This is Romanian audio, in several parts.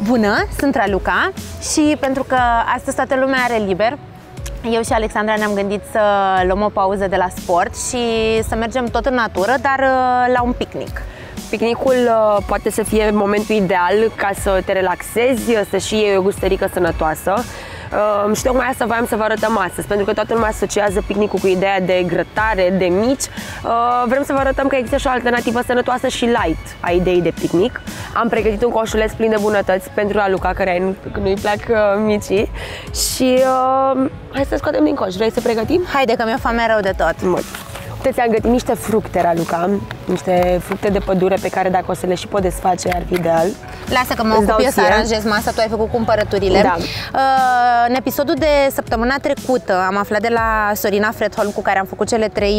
Bună, sunt Raluca și pentru că astăzi toată lumea are liber, eu și Alexandra ne-am gândit să luăm o pauză de la sport și să mergem tot în natură, dar la un picnic. Picnicul poate să fie momentul ideal ca să te relaxezi, să și iei o gustărică sănătoasă. Și tocmai asta voiam să vă arătăm astăzi, pentru că toată lumea asociază picnicul cu ideea de grătare, de mici. Vrem să vă arătăm că există și o alternativă sănătoasă și light a ideii de picnic. Am pregătit un coșuleț plin de bunătăți pentru Raluca, care nu-i plac micii. Și hai să scoatem din coș. Vrei să pregătim? Haide că mi-e foame rău de tot. Uite, ți-am gătit niște fructe, Raluca, niște fructe de pădure pe care dacă o să le și pot desface ar fi ideal. Lasă că mă ocup eu să aranjez masa, tu ai făcut cumpărăturile. Da. În episodul de săptămâna trecută am aflat de la Sorina Fredholm, cu care am făcut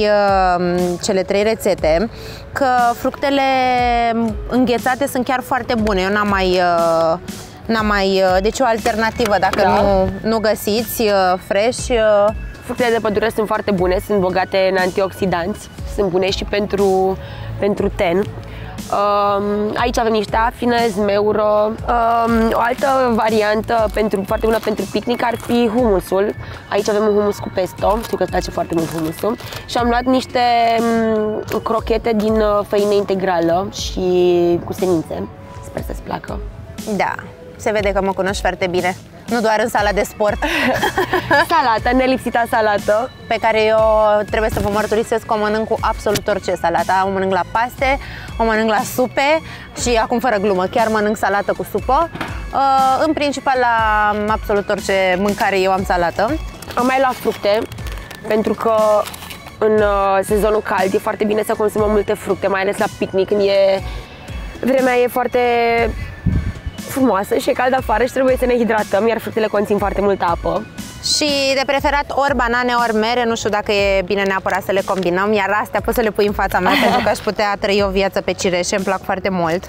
cele trei rețete, că fructele înghețate sunt chiar foarte bune. Eu n-am mai deci o alternativă dacă nu găsiți fresh. Fructele de pădure sunt foarte bune, sunt bogate în antioxidanți, sunt bune și pentru ten. Aici avem niște afine, zmeură. O altă variantă foarte bună pentru picnic ar fi humusul. Aici avem un humus cu pesto, știu că îți place foarte mult humusul. Și am luat niște crochete din făină integrală și cu semințe. Sper să-ți placă. Da, se vede că mă cunoști foarte bine. Nu doar în sala de sport. Salata, nelipsita salată, pe care eu trebuie să vă mărturisesc că o mănânc cu absolut orice salata. O mănânc la paste, o mănânc la supe și acum fără glumă, chiar mănânc salată cu supă. În principal la absolut orice mâncare eu am salată. Am mai luat fructe, pentru că în sezonul cald e foarte bine să consumăm multe fructe, mai ales la picnic, când vremea e foarte frumoasă și e cald afară și trebuie să ne hidratăm, iar fructele conțin foarte multă apă. Și de preferat ori banane, ori mere, nu știu dacă e bine neapărat să le combinăm, iar astea poți să le pui în fața mea pentru că aș putea trăi o viață pe cireșe, îmi plac foarte mult.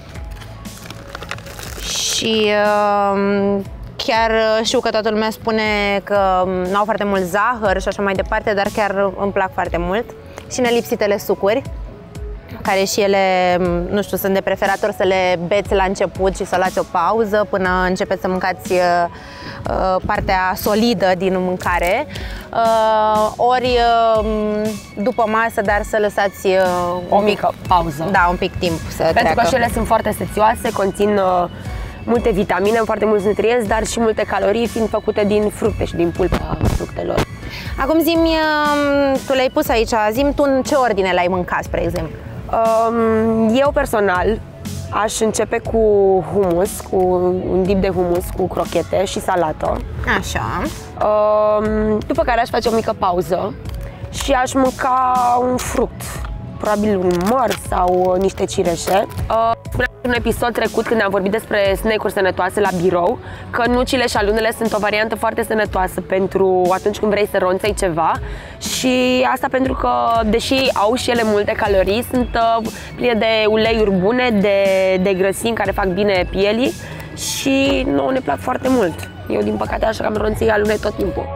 Și chiar știu că toată lumea spune că nu au foarte mult zahăr și așa mai departe, dar chiar îmi plac foarte mult. Și nelipsitele sucuri, care și ele, nu știu, sunt de preferat ori să le beți la început și să luați o pauză până începeți să mâncați partea solidă din mâncare, ori după masă, dar să lăsați o mică pauză. Da, un pic timp să treacă. Pentru că și ele sunt foarte sețioase, conțin multe vitamine, foarte mulți nutrienți, dar și multe calorii, fiind făcute din fructe și din pulpa fructelor. Acum zi-mi, tu le-ai pus aici, zi-mi tu în ce ordine le-ai mâncat, spre exemplu? Eu personal aș începe cu humus, cu un dip de humus cu crochete și salată. Așa. După care aș face o mică pauză și aș mânca un fruct, probabil un măr sau niște cireșe. Spuneam în un episod trecut, când am vorbit despre snack-uri sănătoase la birou, că nucile și alunele sunt o variantă foarte sănătoasă pentru atunci când vrei să ronțăi ceva. Și asta pentru că, deși au și ele multe calorii, sunt pline de uleiuri bune, de grăsimi care fac bine pielii și nouă ne plac foarte mult. Eu, din păcate, așa că am ronțăi alune tot timpul.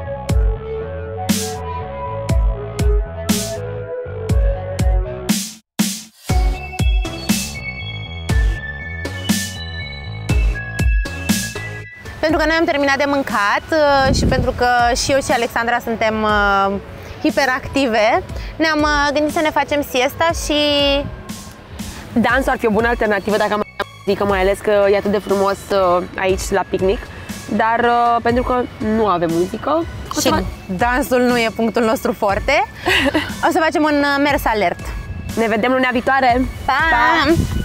Pentru că noi am terminat de mâncat și pentru că și eu și Alexandra suntem hiperactive, ne-am gândit să ne facem siesta și dansul ar fi o bună alternativă dacă am muzică, mai ales că e atât de frumos aici la picnic, dar pentru că nu avem muzică și dansul nu e punctul nostru forte, o să facem un mers alert. Ne vedem luna viitoare! Pa!